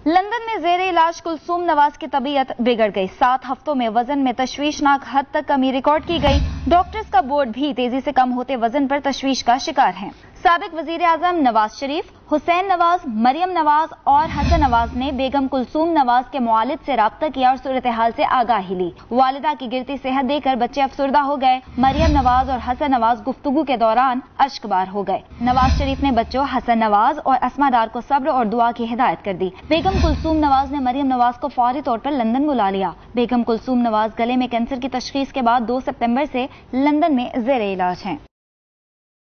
London में जेर इलाज कुलसूम नवाज की तबीयत बिगड़ गई। 7 हफ्तों में वजन में तशवीशनाक हद तक कमी रिकॉर्ड की गई। डॉक्टर्स का बोर्ड भी तेजी से कम होते वजन पर तशवीश का शिकार है। साबिक वजीर आजम नवाज शरीफ, हुसैन नवाज, मरियम नवाज और हसन नवाज ने बेगम कुलसूम नवाज के मुआलिद से राब्ता किया और सूरत हाल से आगाही ली। वालिदा की गिरती सेहत देखकर बच्चे अफसुर्दा हो गए। मरियम नवाज और हसन नवाज गुफ्तगू के दौरान अश्कबार हो गए। नवाज शरीफ ने बच्चों हसन नवाज और अस्मा डार को सब्र और दुआ की हिदायत कर दी। बेगम कुलसूम नवाज ने मरियम नवाज को फौरी तौर पर लंदन बुला लिया। बेगम कुलसूम नवाज गले में कैंसर की तशखीस के बाद 2 सितंबर से लंदन में जेर इलाज हैं।